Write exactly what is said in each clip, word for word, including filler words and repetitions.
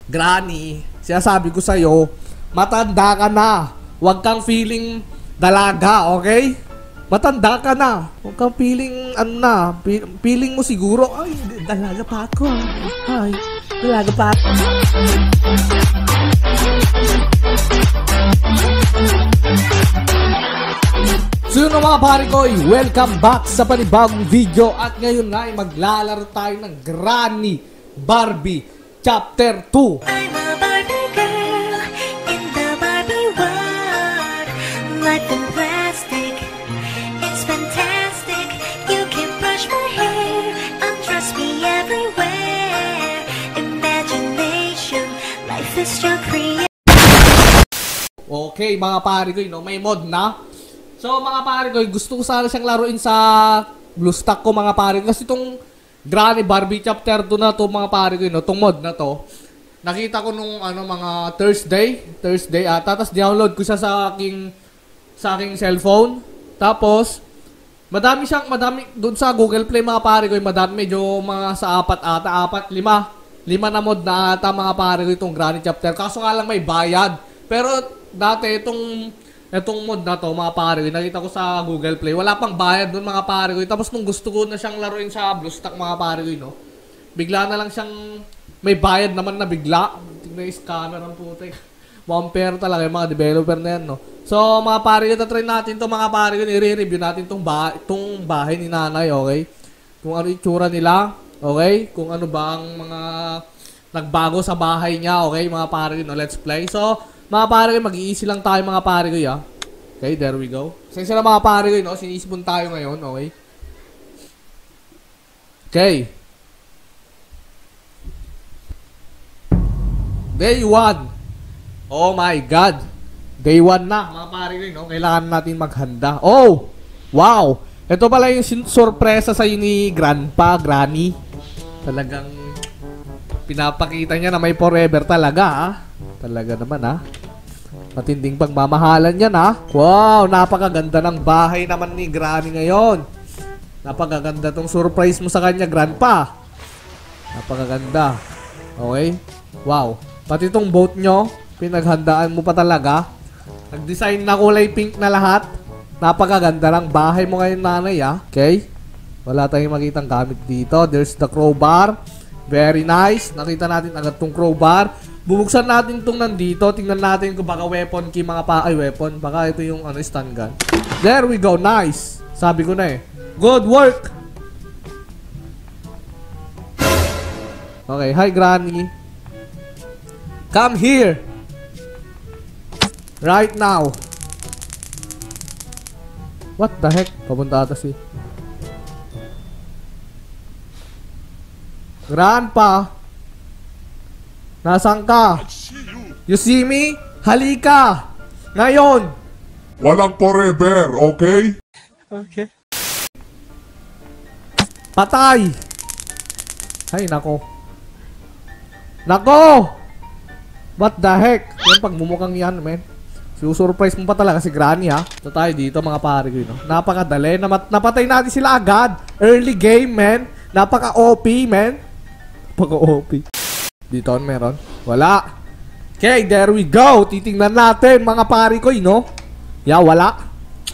Granny, sinasabi ko sa'yo, matanda ka na. Huwag kang feeling dalaga, okay? Matanda ka na. Huwag kang feeling, ano na, feeling mo siguro, ay, dalaga pa ako. Ay, dalaga pa ako. So yun mga pare ko, welcome back sa panibagong video. At ngayon na ay maglalaro tayo ng Granny Barbie Chapter two. I'm a Barbie girl in the Barbie world. Life in plastic, it's fantastic. You can brush my hair, undress me everywhere. Imagination, life is your creation. Okay mga pare ko, you know, may mod na. So mga pare ko, gusto ko sana siyang laruin sa BlueStack ko mga pare ko. Kasi itong Granny Barbie Chapter two na to mga pare ko, you know, itong mod na to, nakita ko nung ano, mga Thursday, Thursday ata. Tapos download ko siya sa aking, sa aking cellphone. Tapos, madami siyang, madami, doon sa Google Play mga pare ko, madami, medyo mga sa apat ata, apat, lima. Lima na mod na ata mga pare ko itong Granny Chapter. Kaso nga lang may bayad. Pero dati itong Etong mod na to, mga pare ko, nakita ko sa Google Play. Wala pang bayad doon, mga pare ko. Tapos nung gusto ko na siyang laruin sa BlueStack, mga pare ko, no? Bigla na lang siyang may bayad naman na bigla. Tignan yung scammer ang putik. Bumper talaga yung mga developer na yan, no? So, mga pare ko, tatry natin to mga pare ko. I-review natin tong, ba tong bahay ni nanay, okay? Kung ano yung tsura nila, okay? Kung ano ba ang mga nagbago sa bahay niya, okay? Mga pare ko, no? Let's play. So, mga pare ko, mag-i-easy lang tayo mga pare ko, ya. Okay, there we go. Saan sila mga pare ko, no? Sinisipon tayo ngayon, okay? Okay. Day one. Oh my God. Day one na, mga pare ko, no? Kailangan natin maghanda. Oh! Wow! Ito pala yung sorpresa sa'yo ni Grandpa, Granny. Talagang pinapakita niya na may forever talaga, ah. Talaga naman, ha? Matinding pagmamahalan yan, ha? Wow, napakaganda ng bahay naman ni Granny ngayon. Napakaganda tong surprise mo sa kanya, Grandpa. Napakaganda. Okay? Wow. Pati tong boat nyo, pinaghandaan mo pa talaga. Nag-design na kulay pink na lahat. Napakaganda ng bahay mo ngayon, nanay, ha? Okay? Wala tayong makitang gamit dito. There's the crowbar. Very nice. Nakita natin agad tong crowbar. Bubuksan natin itong nandito. Tingnan natin kung baka weapon key mga pa... Ay, weapon. Baka ito yung ano, stun gun. There we go. Nice. Sabi ko na eh. Good work. Okay. Hi, Granny. Come here. Right now. What the heck? Papunta ata si... Grandpa. Nasaan ka? You see me? Halika! Ngayon! Walang forever, okay? Okay. Patay! Ay, nako. Nako! What the heck? Yung pagmumukhang yan, man. Susurprise mo pa talaga si Granny, ha? Ito tayo dito, mga pare ko, no? Napakadali. Namat napatay natin sila agad. Early game, man. Napaka-O P, man. Napaka-O P. Dito meron? Wala. Okay, there we go. Titingnan natin mga pare ko, no? Yeah, wala.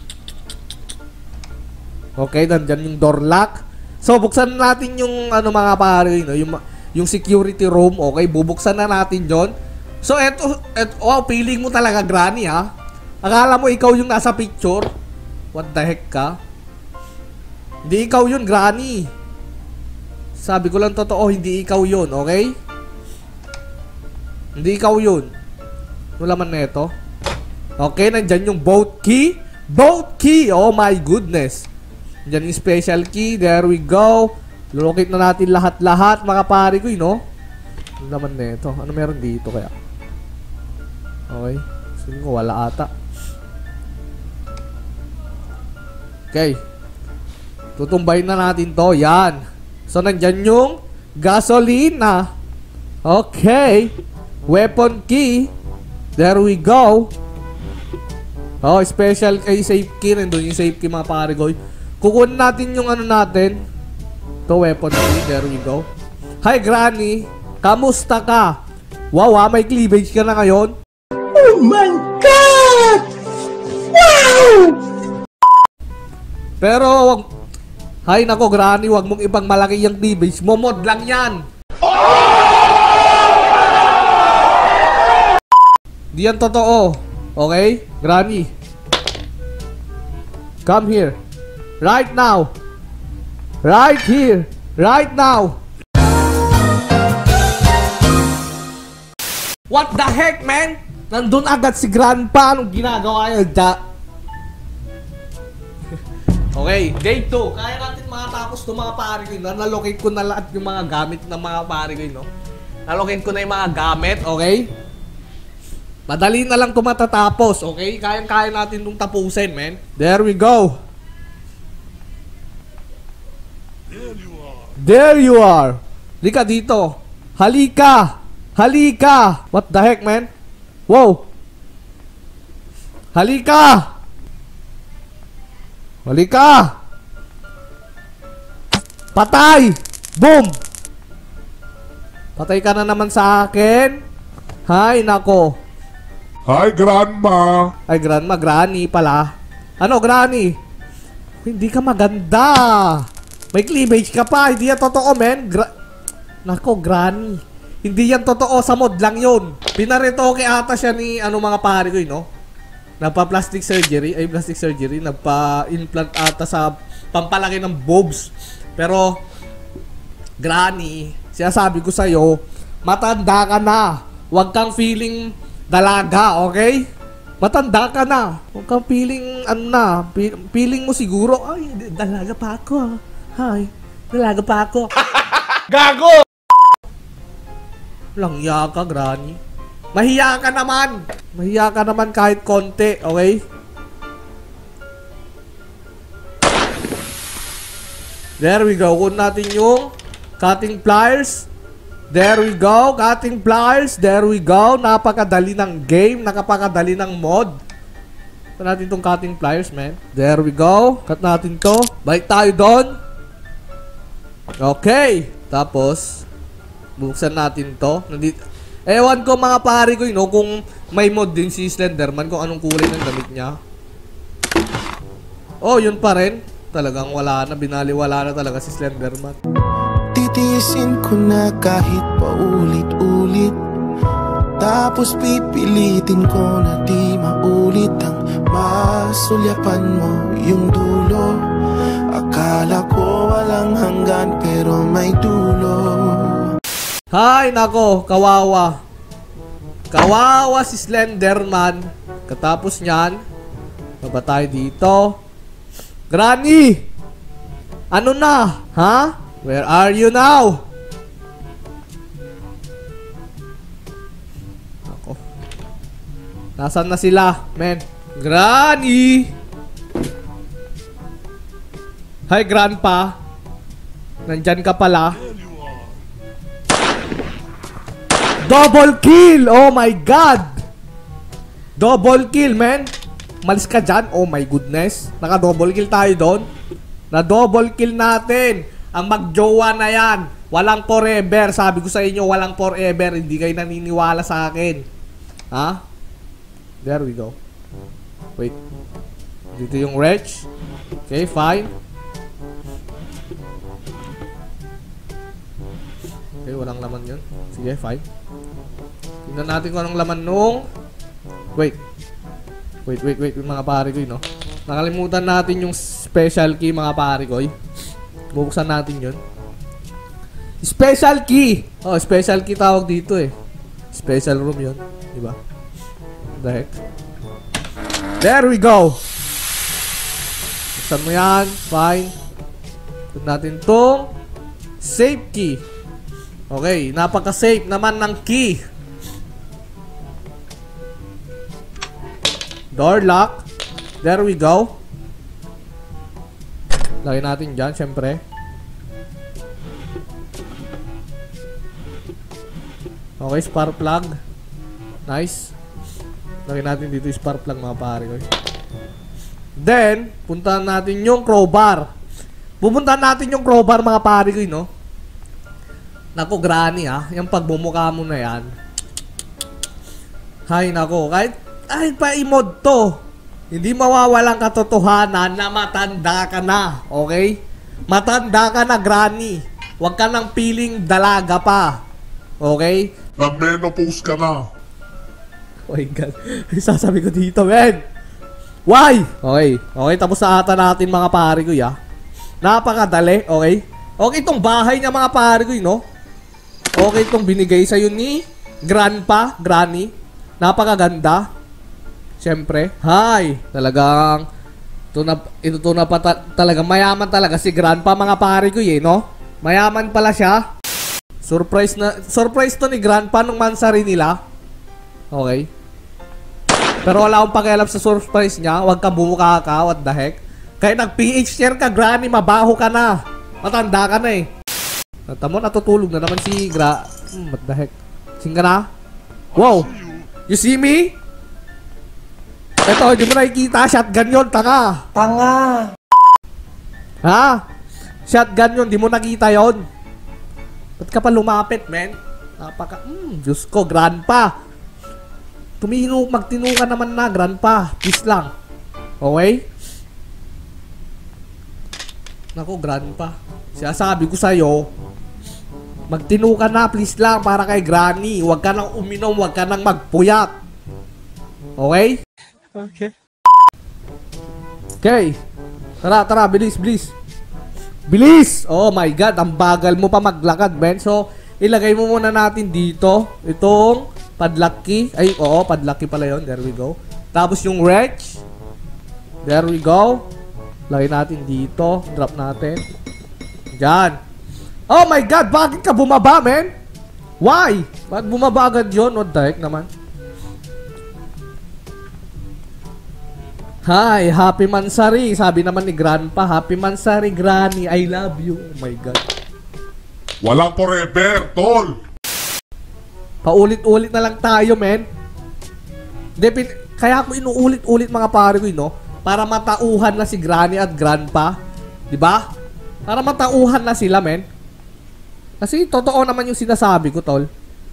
Okay, nandyan yung door lock. So, buksan natin yung ano mga pare ko, no? Yung, yung security room. Okay, bubuksan na natin yon. So, eto, eto, wow, feeling mo talaga, Granny, ha? Akala mo ikaw yung nasa picture? What the heck ka? Hindi ikaw yun, Granny. Sabi ko lang totoo, hindi ikaw yun, okay? Hindi ikaw yun. Wala man na ito. Okay, nandyan yung boat key. Boat key! Oh my goodness. Nandyan yung special key. There we go. Lulokit na natin lahat-lahat, mga pare ko, you know? Ano naman na ito? Ano meron dito kaya? Okay. Sige ko, wala ata. Okay. Tutumbayin na natin to. Yan. So, nandyan yung gasolina. Okay. Weapon key. There we go. Oh, special kay safe key. Nandun yung safe key, mga pare ko. Kukunin natin yung ano natin. Ito, weapon key. There we go. Hi, Granny. Kamusta ka? Wow, ah, may cleavage ka na ngayon. Oh my God! Wow! Pero, wag... Hay nako, Granny, wag mong ibang malaki yung cleavage mo. Mod lang yan. Di yan totoo. Okay? Granny. Come here. Right now. Right here. Right now. What the heck, man? Nandun agad si Grandpa. Anong ginagawa niya? Da okay, day two. Kaya natin makatapos itong mga pare ko. No? Nalocate ko na lahat yung mga gamit ng mga pare ko. No? Nalocate ko na yung mga gamit. Okay? Madali na lang ito matatapos. Okay? Kayang-kaya natin itong tapusin, man. There we go. There you are. There you are. Halika dito. Halika. Halika. What the heck, man? Wow. Halika. Halika! Patay! Boom! Patay ka na naman sa akin. Hay, nako. Hi, Grandma. Ay, Grandma, Granny pala. Ano, Granny? Hindi ka maganda. May cleavage ka pa. Hindi yan totoo, men. Gra nako, Granny. Hindi yan totoo. Sa mod lang yun. Pinaretoke ata siya ni ano mga pare ko, no? Nagpa-plastic surgery, ay plastic surgery, nagpa-implant ata sa pampalaki ng boobs. Pero, Granny, sinasabi ko sa'yo, matanda ka na. Huwag kang feeling dalaga, okay? Matanda ka na. Huwag kang feeling, ano na, feeling mo siguro, ay, dalaga pa ako. Ay, dalaga pa ako. Gago! Langya ka, Granny. Mahiya ka naman. Mahiya ka naman kahit konti, okay? There we go. Kunin natin yung cutting pliers. There we go. Cutting pliers. There we go. Napakadali ng game. Nakapakadali ng mod. Ito natin itong cutting pliers, man. There we go. Cut natin to. Balik tayo doon. Okay. Tapos, buksan natin to. Nandito. Ewan ko mga pare ko, you know, kung may mod din si Slenderman, kung anong kulay ng damit niya. Oh, yun pa rin. Talagang wala na, binaliwala na talaga si Slenderman. Titiisin ko na kahit paulit-ulit, tapos pipilitin ko na di maulit ang masulyapan mo yung dulo. Akala ko walang hanggan pero may dulo. Hay, nako, kawawa. Kawawa si Slenderman. Katapos niyan, baba tayo dito. Granny! Ano na? Ha? Where are you now? Ako. Nasaan na sila, men? Granny! Hi, Grandpa. Nandyan ka pala. Double kill! Oh my God! Double kill, man! Malis ka dyan. Oh my goodness. Naka-double kill tayo doon. Na-double kill natin. Ang magjowa na yan. Walang forever. Sabi ko sa inyo, walang forever. Hindi kayo naniniwala sa akin. Ha? There we go. Wait. Dito yung wretch. Okay, fine. Okay, walang laman yun. Sige, fine. Tingnan natin kung anong laman nung... Wait. Wait, wait, wait. Mga pare ko, no? Nakalimutan natin yung special key, mga pare ko. Bubuksan natin yun. Special key! Oh, special key tawag dito eh. Special room yun. Diba? What the heck? There we go! Buksan mo yan. Fine. Buksan natin tong safe key. Okay, napaka-safe naman ng key. Door lock. There we go. Lagay natin dyan, syempre. Okay, spark plug. Nice. Lagay natin dito yung spark plug, mga pare ko. Then, puntahan natin yung crowbar. Pupuntahan natin yung crowbar, mga pare ko, no? Naku, Granny, ha? Yung pagbumukha mo na yan. Hay nako, kahit, kahit pa i-mod to, hindi mawawalang katotohanan na matanda ka na, okay? Matanda ka na, granny. Huwag ka nang piling dalaga pa, okay? Na-menopause ka na. Oh my God, sasabi ko dito, men. Why? Okay, okay, tapos na ata natin mga pare ko, ya. Napakadali, okay? Okay itong bahay niya mga pare ko, no? Okay itong binigay sa'yo ni grandpa, granny. Napakaganda. Siyempre. Hi. Talagang ito na, ito to na pa ta talaga. Mayaman talaga si grandpa mga pare ko eh, no? Mayaman pala siya. Surprise na, surprise to ni grandpa nung mansari nila. Okay. Pero wala akong pakialam sa surprise niya. Huwag ka bumuka ka, what the heck. Kaya nag-P H share ka, granny, mabaho ka na. Matanda ka na eh. Tamo, natutulog na naman si Gra... Hmm, what the heck? Sing ka na? Wow! You see me? Ito, hindi mo nakikita. Shotgun yun, tanga. Tanga. Ha? Shotgun yun, di mo nakita yun. Ba't ka pa lumapit, men? Napaka... Hmm, Diyos ko, grandpa. Tumino, magtino ka naman na, grandpa. Please lang. Okay? Naku, grandpa. Siya sabi ko sa'yo, magtino ka na, please lang, para kay granny. Huwag ka nang uminom, huwag ka nang magpuyat. Okay? Okay. Okay. Tara, tara, bilis, bilis. Bilis! Oh my God, ang bagal mo pa maglakad, Ben. So, ilagay mo muna natin dito, itong padlock key. Ay, oo, padlock key pala yun. There we go. Tapos yung wrench. There we go. Lagay natin dito. Drop natin. Diyan. Oh my God! Bakit ka bumaba, men? Why? Bakit bumaba agad yun? What the heck naman? Hi! Happy Mansari! Sabi naman ni Grandpa, Happy Mansari, Granny. I love you. Oh my God. Walang forever, tol. Paulit-ulit na lang tayo, men. Depin Kaya ako inuulit-ulit mga pare ko, no? Para matauhan na si Granny at Grandpa. Diba? Para matauhan na sila, men. Kasi totoo naman yung sinasabi ko, tol.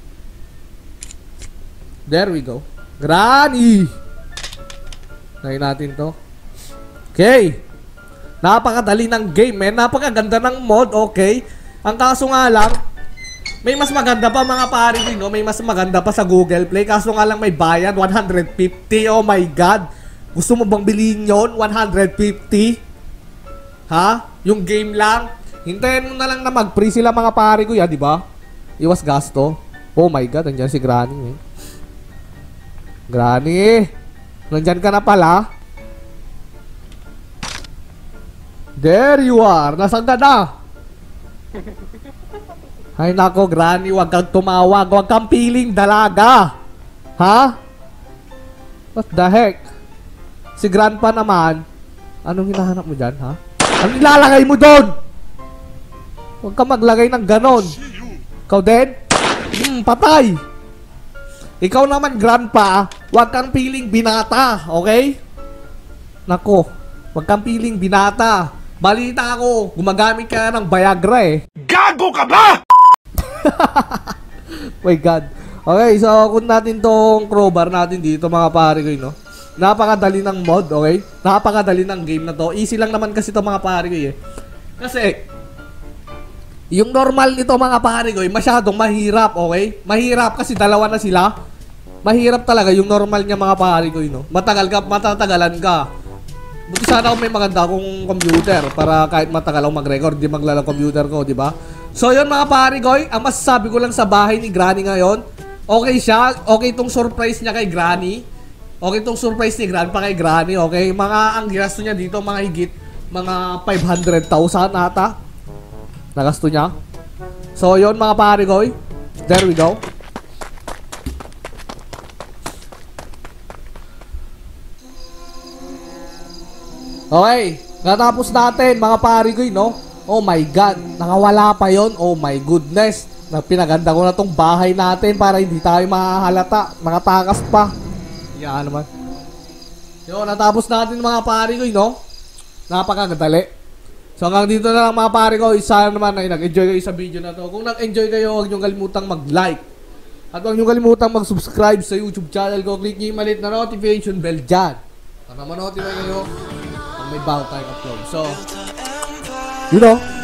There we go. Granny! Nahin natin to. Okay. Napakadali ng game, men. Napakaganda ng mod, okay. Ang kaso nga lang, may mas maganda pa mga pare ko, no? May mas maganda pa sa Google Play. Kaso nga lang may bayad, one hundred fifty. Oh my God. Gusto mo bang bilhin yun? one hundred fifty? Ha? Yung game lang? Hintayin mo na lang na mag-free sila mga pare ko, ya, di ba? Iwas gasto. Oh my God, nandiyan si Granny, eh. Granny, nandiyan ka na pala. There you are. Nasaan ka na? Ay nako, Granny, wag kang tumawag. Wag kang piling dalaga. Ha? What the heck? Si Grandpa naman, anong hinahanap mo dyan, ha? Anong ilalagay mo doon? Huwag ka maglagay ng ganon. Ikaw din? Hmm, patay. Ikaw naman, Grandpa, huwag kang piling binata, okay? Nako, huwag kang piling binata. Balita ako, gumagamit ka ng Viagra eh. Gago ka ba? My God. Okay, so kung natin tong crowbar natin dito mga pare ko, no? Napakadali ng mod, okay? Napakadali ng game na to. Easy lang naman kasi to mga pare ko, eh. Kasi yung normal nito mga pare ko, eh, masyadong mahirap, okay? Mahirap kasi dalawa na sila. Mahirap talaga yung normal niya mga pare ko, no? Matagal ka, matatagalan ka. Buti sana ako may maganda akong computer para kahit matagal ako mag-record, di maglalang computer ko, di ba? So yun mga pare ko, ang masasabi ko lang sa bahay ni Granny ngayon, okay siya, okay itong surprise niya kay Granny. Okay itong surprise ni Grandpa kay Granny, okay? Mga ang gasto niya dito, mga higit, mga five hundred thousand ata. Nagasto niya. So yun mga pare ko, there we go. Okay, natapos natin mga pare ko, no? Oh my God, nakawala pa yon. Oh my goodness. Na pinaganda ko na tong bahay natin para hindi tayo mahalata, makatakas pa. Yan naman. Yo, natapos natin mga pare ko, no? Napakadali. So hanggang dito na lang mga pare ko. Isa naman ay nag-enjoy kayo sa video na to. Kung nag-enjoy kayo, huwag niyong kalimutang mag-like, At huwag nyo kalimutang mag-subscribe sa YouTube channel ko. Click nyo yung malit na notification bell dyan. Para ma-notify kayo pag may bago tayong upload. So, you know,